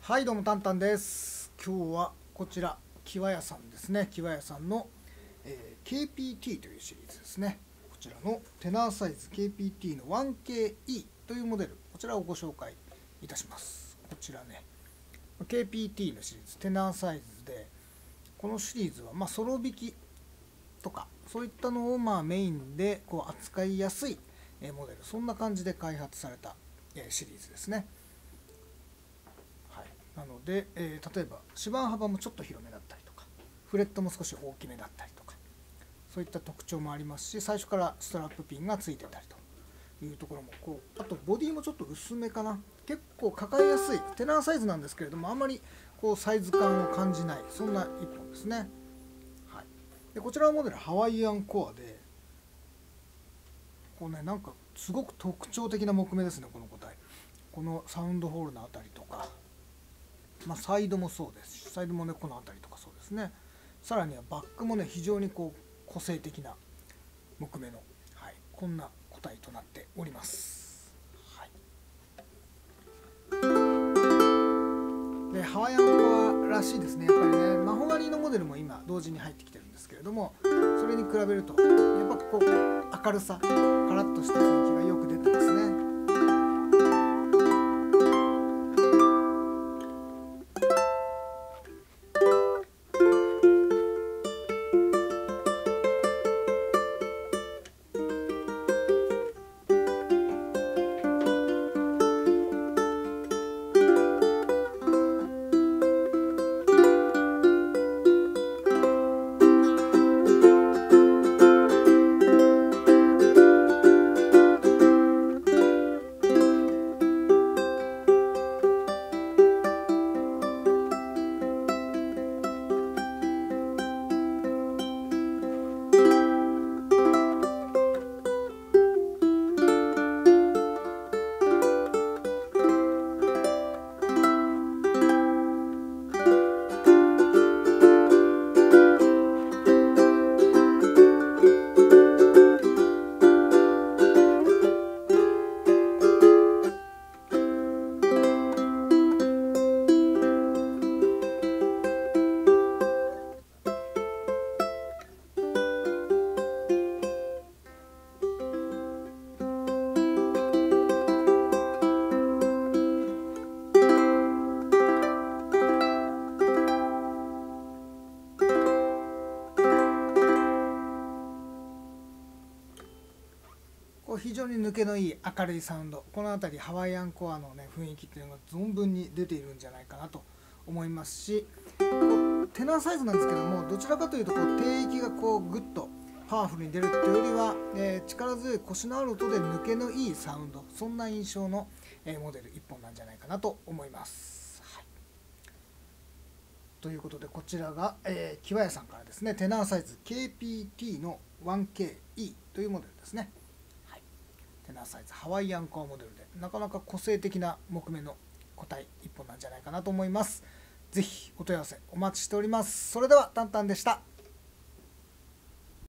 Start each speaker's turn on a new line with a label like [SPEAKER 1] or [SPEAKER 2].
[SPEAKER 1] はい、どうもタンタンです。今日はこちらキワヤさんですね。キワヤさんの、KPT というシリーズですね。こちらのテナーサイズ KPT の 1KE というモデル、こちらをご紹介いたします。こちらね KPT のシリーズテナーサイズで、このシリーズはソロ弾きとかそういったのをメインで扱いやすいモデル、そんな感じで開発されたシリーズですね。なので、例えば指板幅もちょっと広めだったりとか、フレットも少し大きめだったりとか、そういった特徴もありますし、最初からストラップピンがついてたりというところもあとボディもちょっと薄めかな、結構抱えやすいテナーサイズなんですけれども、あんまりサイズ感を感じない、そんな一本ですね。でこちらのモデルハワイアンコアで、なんかすごく特徴的な木目ですね。この個体、このサウンドホールのあたりとか、サイドもそうですし、サイドもねこの辺りとかそうですね。さらにはバックもね非常に個性的な木目の、こんな個体となっております。でハワイアンコアらしいですね。やっぱりねマホガニーのモデルも今同時に入ってきてるんですけれども、それに比べるとやっぱ明るさ、カラッとした雰囲気がよく出てますね。非常に抜けのいい明るいサウンド、この辺りハワイアンコアの、雰囲気っていうのが存分に出ているんじゃないかなと思いますし、テナーサイズなんですけども、どちらかというと低域がグッとパワフルに出るっていうよりは、力強いコシのある音で抜けのいいサウンド、そんな印象の、モデル1本なんじゃないかなと思います。ということでこちらが、キワヤさんからですね、テナーサイズ KPT の 1KE というモデルですね。テナーサイズハワイアンコアモデルで、なかなか個性的な木目の個体1本なんじゃないかなと思います。ぜひお問い合わせお待ちしております。それではタンタンでした。